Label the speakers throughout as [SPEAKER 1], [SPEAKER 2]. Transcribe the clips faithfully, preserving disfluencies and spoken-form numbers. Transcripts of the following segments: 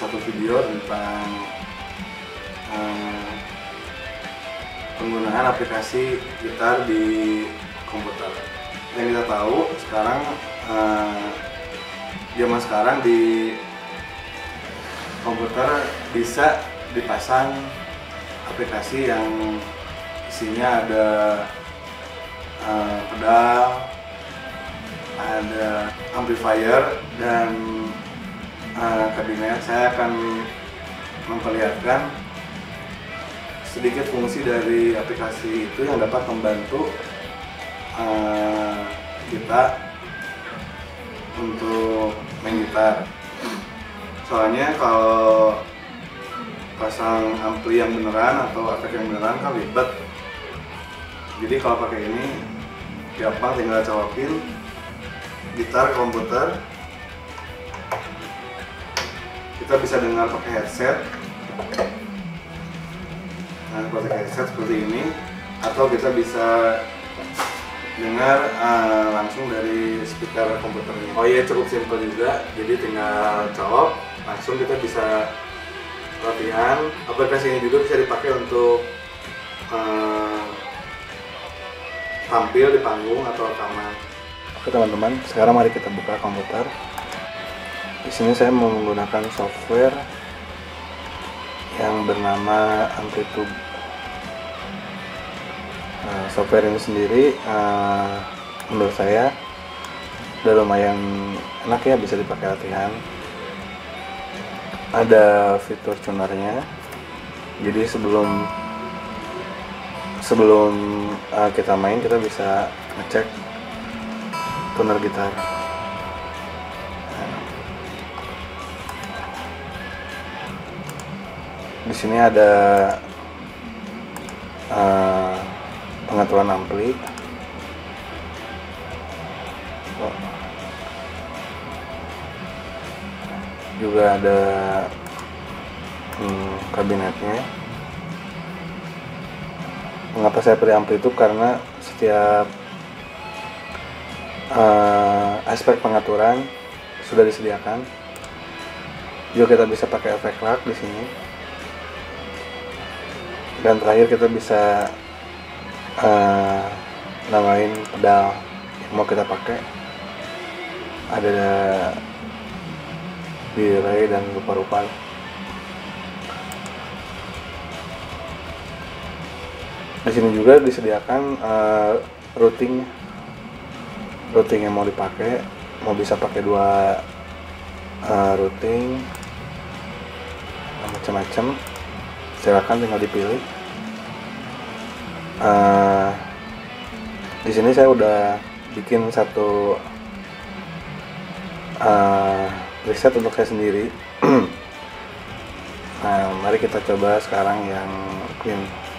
[SPEAKER 1] satu video tentang uh, penggunaan aplikasi gitar di komputer. Yang kita tahu sekarang uh, zaman sekarang di komputer bisa dipasang aplikasi yang isinya ada uh, pedal, ada amplifier dan uh, kabinet. Saya akan memperlihatkan sedikit fungsi dari aplikasi itu yang dapat membantu uh, kita untuk main gitar. Soalnya kalau pasang ampli yang beneran atau efek yang beneran kan ribet. Jadi kalau pakai ini gampang, tinggal colokin gitar ke komputer. Kita bisa dengar pakai headset. Nah, pakai headset seperti ini, atau kita bisa dengar uh, langsung dari speaker komputernya. Oh iya, cukup simpel juga. Jadi tinggal colok, langsung kita bisa latihan. Aplikasi ini juga bisa dipakai untuk uh, tampil di panggung atau rekaman. Oke teman-teman, sekarang mari kita buka komputer. Di sini saya menggunakan software yang bernama Amplitude. Nah, software ini sendiri uh, menurut saya udah lumayan enak ya, bisa dipakai latihan. Ada fitur tunernya, jadi sebelum sebelum uh, kita main kita bisa ngecek tuner gitar. Di sini ada uh, pengaturan ampli, oh. Juga ada hmm, kabinetnya. Mengapa saya pilih ampli itu karena setiap uh, aspek pengaturan sudah disediakan. Juga kita bisa pakai efek rak di sini. Dan terakhir kita bisa uh, namain pedal yang mau kita pakai. Ada delay dan rupa-rupa. Di sini juga disediakan uh, routing, routing yang mau dipakai, mau bisa pakai dua uh, routing, macam-macam. Silakan tinggal dipilih. Uh, di sini saya udah bikin satu uh, preset untuk saya sendiri. Nah, mari kita coba sekarang yang clean.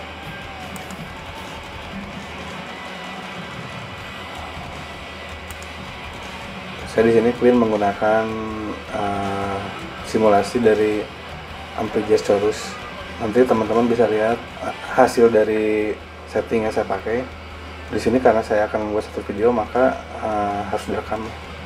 [SPEAKER 1] Saya di sini clean menggunakan uh, simulasi dari ampli Jazz Chorus. Nanti teman-teman bisa lihat hasil dari setting yang saya pakai. Di sini karena saya akan membuat satu video, maka uh, harus direkam.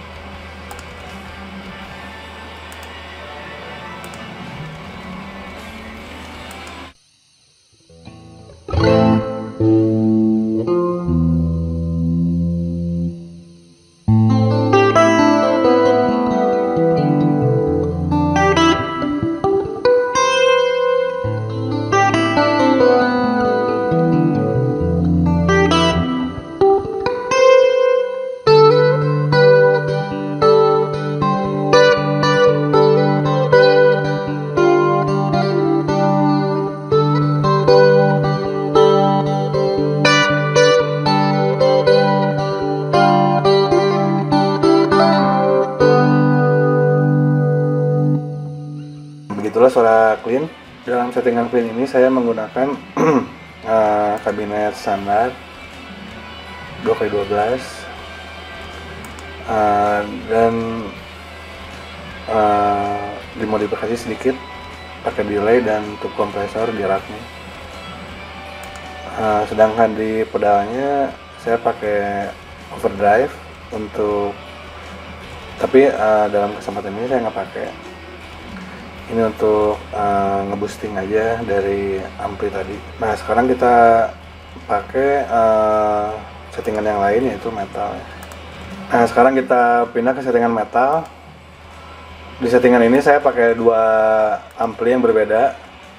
[SPEAKER 1] Begitulah suara clean. Dalam settingan clean ini saya menggunakan uh, kabinet standar dua kali dua belas uh, dan uh, dimodifikasi sedikit pakai delay dan tube kompresor di raknya. Uh, sedangkan di pedalnya saya pakai overdrive untuk, tapi uh, dalam kesempatan ini saya nggak pakai. Ini untuk uh, ngeboosting aja dari ampli tadi. Nah sekarang kita pakai uh, settingan yang lain, yaitu metal. Nah sekarang kita pindah ke settingan metal. Di settingan ini saya pakai dua ampli yang berbeda,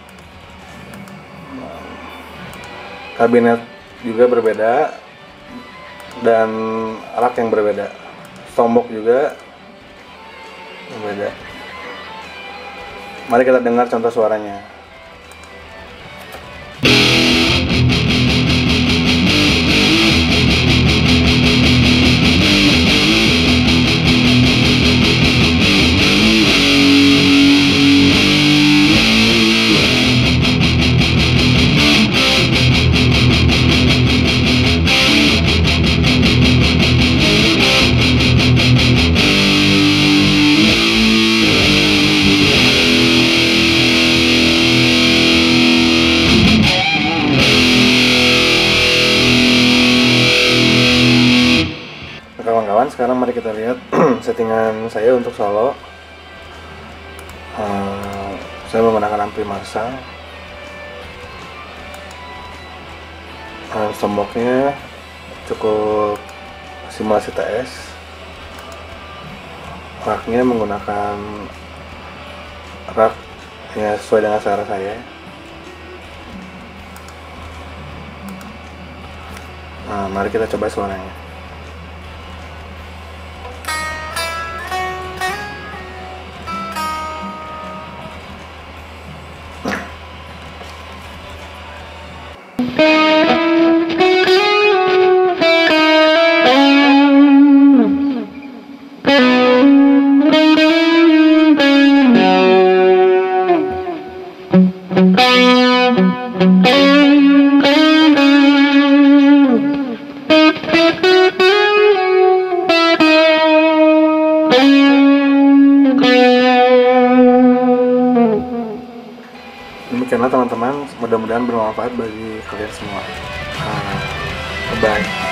[SPEAKER 1] kabinet juga berbeda, dan rak yang berbeda, stombok juga berbeda. Mari kita dengar contoh suaranya. Kawan-kawan, sekarang mari kita lihat settingan saya untuk solo. uh, Saya menggunakan ampli Marshall. uh, Stomboknya cukup simulasi T S. Raknya menggunakan rak ya sesuai dengan selera saya. Nah, mari kita coba suaranya. Demikianlah teman-teman, mudah-mudahan bermanfaat bagi kalian semua. Uh, bye.